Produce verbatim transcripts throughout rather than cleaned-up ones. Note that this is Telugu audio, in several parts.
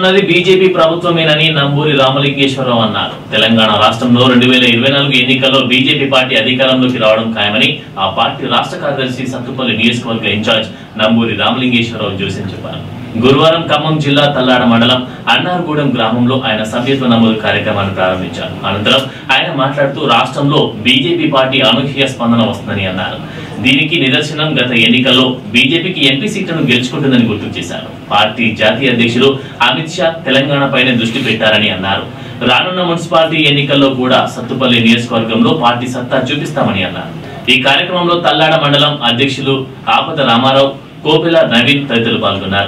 రానున్నది బీజేపీ ప్రభుత్వమేనని నంబూరి రామలింగేశ్వరరావు అన్నారు. తెలంగాణ రాష్ట్రంలో రెండు వేల ఇరవై నాలుగు ఎన్నికల్లో బీజేపీ పార్టీ అధికారంలోకి రావడం ఖాయమని ఆ పార్టీ రాష్ట్ర కార్యదర్శి సత్తుపల్లి నియోజకవర్గ ఇన్ఛార్జ్ నంబూరి రామలింగేశ్వరరావు జోసెన్ చెప్పారు. గురువారం ఖమ్మం జిల్లా తల్లాడ మండలం అన్నార్గూడెం గ్రామంలో ఆయన సభ్యత్వ నమోదు కార్యక్రమాన్ని ప్రారంభించారు. అనంతరం ఆయన మాట్లాడుతూ రాష్ట్రంలో బీజేపీ పార్టీ అనూహ్య స్పందన వస్తుందని అన్నారు. దీనికి నిదర్శనం గత ఎన్నికల్లో బీజేపీకి ఎంపీ సీట్లను గెలుచుకుంటుందని గుర్తు చేశారు. పార్టీ జాతీయ అధ్యక్షులు అమిత్ షా తెలంగాణ పైన దృష్టి పెట్టారని అన్నారు. రానున్న మున్సిపాలిటీ ఎన్నికల్లో కూడా సత్తుపల్లి నియోజకవర్గంలో పార్టీ సత్తా చూపిస్తామని అన్నారు. ఈ కార్యక్రమంలో తల్లాడ మండలం అధ్యక్షులు ఆపద రామారావు, కోపిల నవీన్ తదితరులు పాల్గొన్నారు.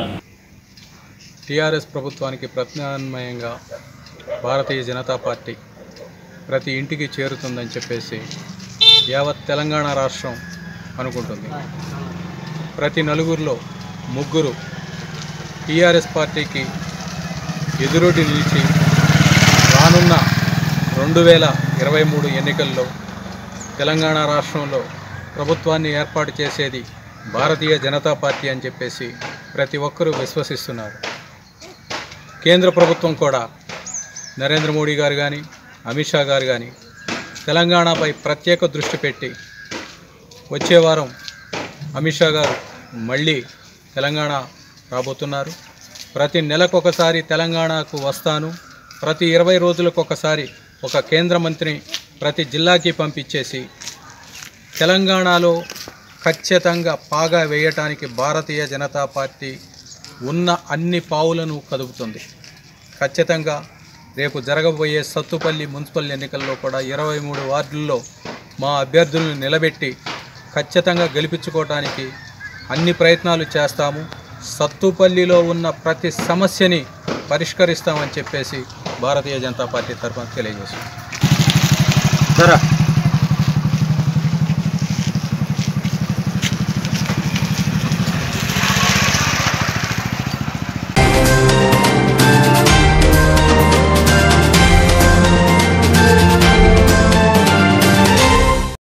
టీఆర్ఎస్ ప్రభుత్వానికి ప్రత్యామ్నాయంగా భారతీయ జనతా పార్టీ ప్రతి ఇంటికి చేరుతుందని చెప్పేసి యావత్ తెలంగాణ రాష్ట్రం అనుకుంటుంది. ప్రతి నలుగురిలో ముగ్గురు టీఆర్ఎస్ పార్టీకి ఎదురొడ్డి నిలిచి రానున్న రెండు వేల ఇరవై మూడు ఎన్నికల్లో తెలంగాణ రాష్ట్రంలో ప్రభుత్వాన్ని ఏర్పాటు చేసేది భారతీయ జనతా పార్టీ అని చెప్పేసి ప్రతి ఒక్కరూ విశ్వసిస్తున్నారు. కేంద్ర ప్రభుత్వం కూడా నరేంద్ర మోడీ గారు కానీ అమిత్ షా గారు కానీ తెలంగాణపై ప్రత్యేక దృష్టి పెట్టి వచ్చే వారం అమిత్ షా గారు మళ్ళీ తెలంగాణ రాబోతున్నారు. ప్రతి నెలకొకసారి తెలంగాణకు వస్తాను, ప్రతి ఇరవై రోజులకు ఒకసారి ఒక కేంద్ర మంత్రిని ప్రతి జిల్లాకి పంపించేసి తెలంగాణలో ఖచ్చితంగా పాగా వేయటానికి భారతీయ జనతా పార్టీ ఉన్న అన్ని పావులను కదుపుతుంది. ఖచ్చితంగా రేపు జరగబోయే సత్తుపల్లి మున్సిపల్ ఎన్నికల్లో కూడా ఇరవై మూడు వార్డుల్లో మా అభ్యర్థులను నిలబెట్టి ఖచ్చితంగా గెలిపించుకోవడానికి అన్ని ప్రయత్నాలు చేస్తాము. సత్తుపల్లిలో ఉన్న ప్రతి సమస్యని పరిష్కరిస్తామని చెప్పేసి భారతీయ జనతా పార్టీ తరఫున తెలియజేస్తుంది.